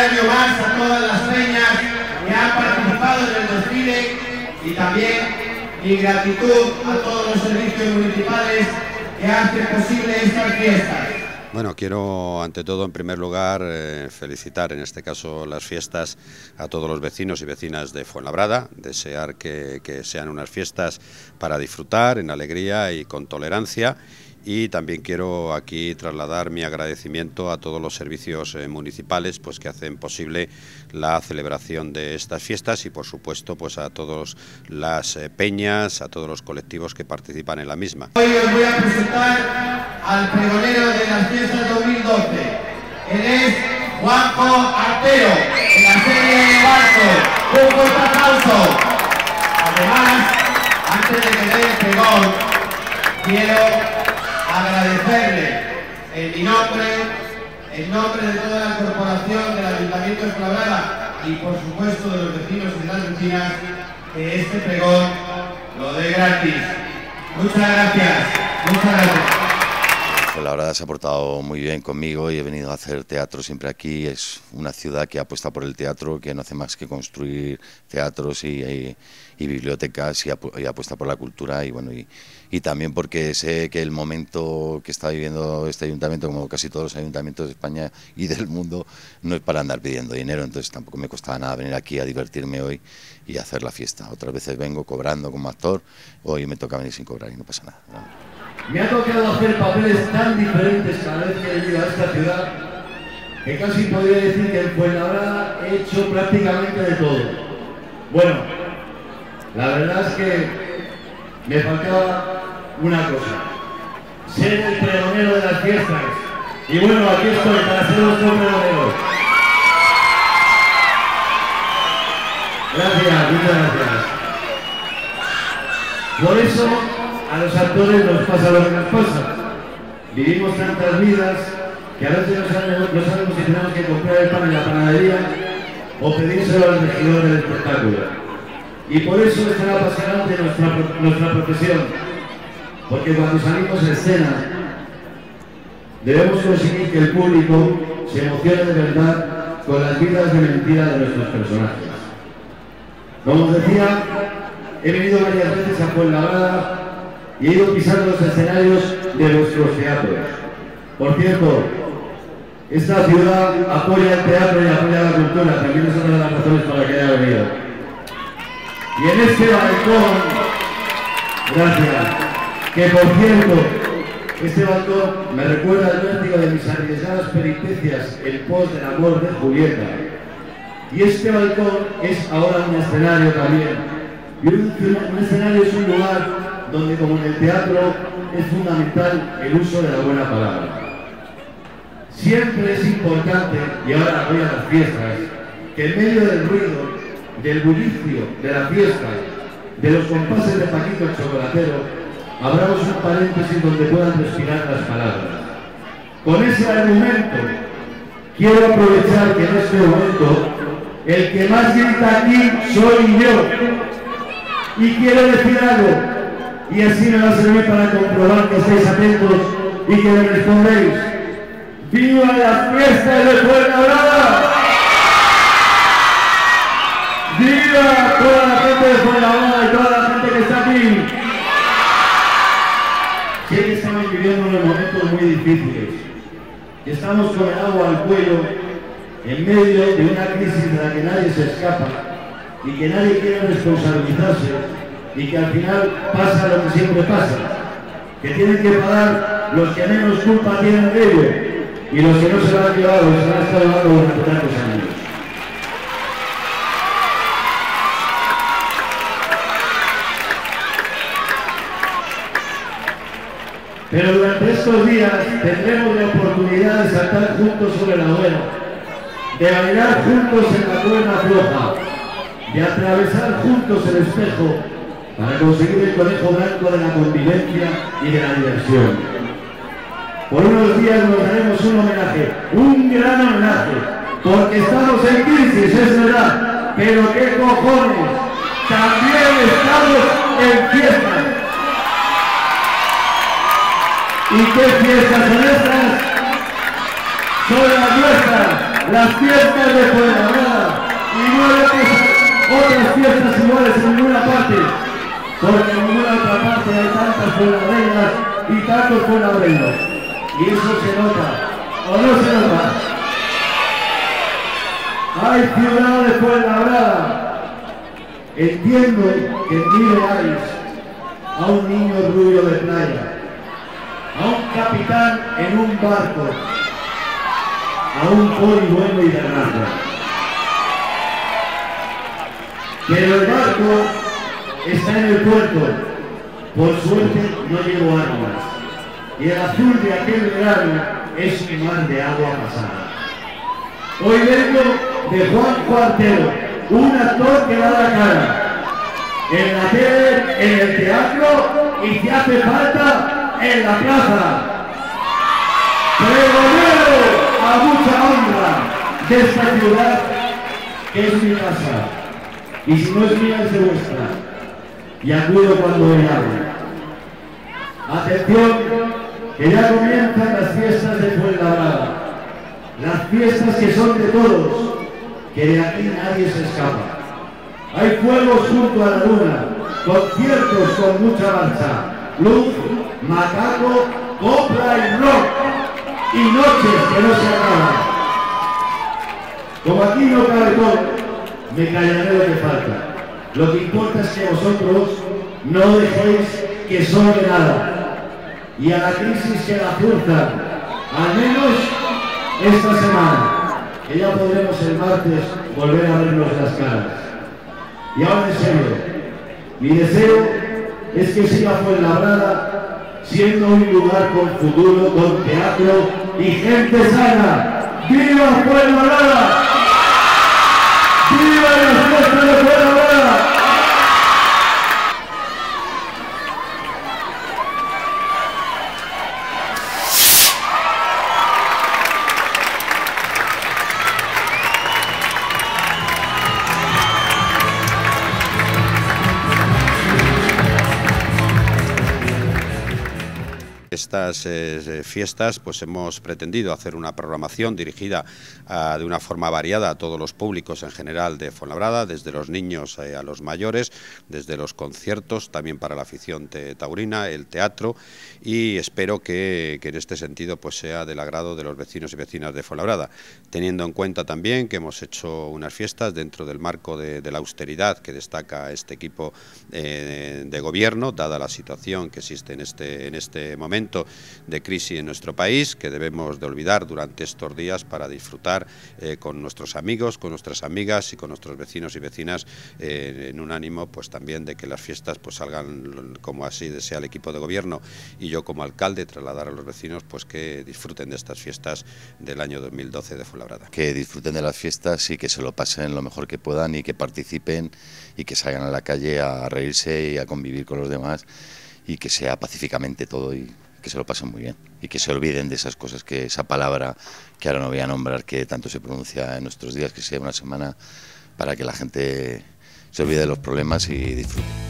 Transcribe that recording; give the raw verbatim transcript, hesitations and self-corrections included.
año más a todas las peñas que han participado en el desfile y también mi gratitud a todos los servicios municipales que hacen posible estas fiestas. Bueno, quiero ante todo en primer lugar eh, felicitar en este caso las fiestas a todos los vecinos y vecinas de Fuenlabrada, desear que, que sean unas fiestas para disfrutar en alegría y con tolerancia. Y también quiero aquí trasladar mi agradecimiento a todos los servicios eh, municipales pues, que hacen posible la celebración de estas fiestas y por supuesto pues, a todas las eh, peñas, a todos los colectivos que participan en la misma. Hoy os voy a presentar al pregonero de las fiestas dos mil doce. Él es Juanjo Artero, de la serie de Barco. Un fuerte aplauso. Además, antes de que dé el pregón, quiero agradecerle en mi nombre, en nombre de toda la corporación del Ayuntamiento de Fuenlabrada y por supuesto de los vecinos y de las vecinas, que este pregón lo dé gratis. Muchas gracias, muchas gracias. Fuenlabrada se ha portado muy bien conmigo y he venido a hacer teatro siempre aquí. Es una ciudad que apuesta por el teatro, que no hace más que construir teatros y, y, y bibliotecas y, apu y apuesta por la cultura y bueno y, y también porque sé que el momento que está viviendo este ayuntamiento, como casi todos los ayuntamientos de España y del mundo, no es para andar pidiendo dinero, entonces tampoco me costaba nada venir aquí a divertirme hoy y hacer la fiesta. Otras veces vengo cobrando como actor, hoy me toca venir sin cobrar y no pasa nada, ¿no? Me ha tocado hacer papeles tan diferentes cada vez que he venido a esta ciudad que casi podría decir que en Fuenlabrada he hecho prácticamente de todo. Bueno, la verdad es que me faltaba una cosa: ser el pregonero de las fiestas. Y bueno, aquí estoy para ser vuestro pregonero. Gracias, muchas gracias. Por eso a los actores nos pasa lo que nos pasa. Vivimos tantas vidas que a veces no sabemos, no sabemos si tenemos que comprar el pan en la panadería o pedírselo al regidor del espectáculo. Y por eso es tan apasionante nuestra, nuestra profesión, porque cuando salimos a escena debemos conseguir que el público se emocione de verdad con las vidas de mentira de nuestros personajes. Como os decía, he venido varias veces a Fuenlabrada y he ido pisando los escenarios de vuestros teatros. Por cierto, esta ciudad apoya el teatro y apoya la cultura, también es una de las razones para que haya venido. Y en este balcón, gracias, que por cierto, este balcón me recuerda el vértigo de mis arriesgadas peripecias, el post del amor de Julieta. Y este balcón es ahora un escenario también. Y un, un escenario es un lugar donde, como en el teatro, es fundamental el uso de la buena palabra. Siempre es importante, y ahora voy a las fiestas, que en medio del ruido, del bullicio de la fiesta, de los compases de Paquito el Chocolatero, abramos un paréntesis donde puedan respirar las palabras. Con ese argumento, quiero aprovechar que en este momento, el que más grita aquí soy yo. Y quiero decir algo, y así me va a servir para comprobar que estáis atentos y que me respondéis. ¡Viva las fiestas de Fuenlabrada! ¡Viva toda la gente de Fuenlabrada y toda la gente que está aquí! Sé que estamos viviendo unos momentos muy difíciles, que estamos con el agua al cuello en medio de una crisis de la que nadie se escapa y que nadie quiere responsabilizarse, y que al final pasa lo que siempre pasa, que tienen que pagar los que menos culpa tienen de ello y los que no se lo han llevado y se lo han estado llevando durante tantos años. Pero durante estos días tendremos la oportunidad de saltar juntos sobre la hoguera, de bailar juntos en la cuerda floja, de atravesar juntos el espejo para conseguir el conejo blanco de la convivencia y de la diversión. Por unos días nos daremos un homenaje, un gran homenaje, porque estamos en crisis, es verdad, pero qué cojones, también estamos en fiestas. ¿Y qué fiestas son estas? Son las nuestras. las fiestas de Fuenlabrada y no hay otras, otras fiestas iguales en ninguna parte, porque en ninguna otra parte hay tantas fuenlabreñas y tantos fuenlabreños. Y eso se nota, o no se nota. Hay ciudad de Fuenlabrada. Entiendo que miráis a un niño rubio de playa, a un capitán en un barco, a un poli bueno y de raza. Pero el barco está en el puerto. Por suerte no llevo armas. Y el azul de aquel verano es un mar de agua pasada. Hoy vengo de Juan Cuartero, un actor que da la cara en la tele, en el teatro y si hace falta, en la plaza. Pregonero a mucha honra de esta ciudad que es mi casa. Y si no es mía, es de vuestra. Y acudo cuando me llame. Atención, que ya comienzan las fiestas de Fuenlabrada. Las fiestas que son de todos, que de aquí nadie se escapa. Hay fuegos junto a la luna, conciertos con mucha marcha, luz, macaco, copla y rock, y noches que no se acaban. Como aquí no cabe todo, me callaré lo que falta. Lo que importa es que vosotros no dejéis que sobre nada. Y a la crisis que la fuerza, al menos esta semana, que ya podremos el martes volver a vernos las caras. Y ahora en serio, mi deseo es que siga Fuenlabrada siendo un lugar con futuro, con teatro y gente sana. ¡Viva Fuenlabrada! ¡Viva las fiestas de Fuenlabrada! Estas eh, fiestas pues hemos pretendido hacer una programación dirigida a, de una forma variada a todos los públicos en general de Fuenlabrada, desde los niños eh, a los mayores, desde los conciertos, también para la afición te, taurina, el teatro, y espero que, que en este sentido pues sea del agrado de los vecinos y vecinas de Fuenlabrada, teniendo en cuenta también que hemos hecho unas fiestas dentro del marco de, de la austeridad que destaca este equipo eh, de gobierno, dada la situación que existe en este, en este momento de crisis en nuestro país, que debemos de olvidar durante estos días para disfrutar eh, con nuestros amigos, con nuestras amigas y con nuestros vecinos y vecinas eh, en un ánimo pues también de que las fiestas pues salgan como así desea el equipo de gobierno y yo como alcalde trasladar a los vecinos pues que disfruten de estas fiestas del año dos mil doce de Fuenlabrada. Que disfruten de las fiestas y que se lo pasen lo mejor que puedan y que participen y que salgan a la calle a reírse y a convivir con los demás y que sea pacíficamente todo y que se lo pasen muy bien y que se olviden de esas cosas, que esa palabra que ahora no voy a nombrar que tanto se pronuncia en nuestros días, que sea una semana para que la gente se olvide de los problemas y disfrute.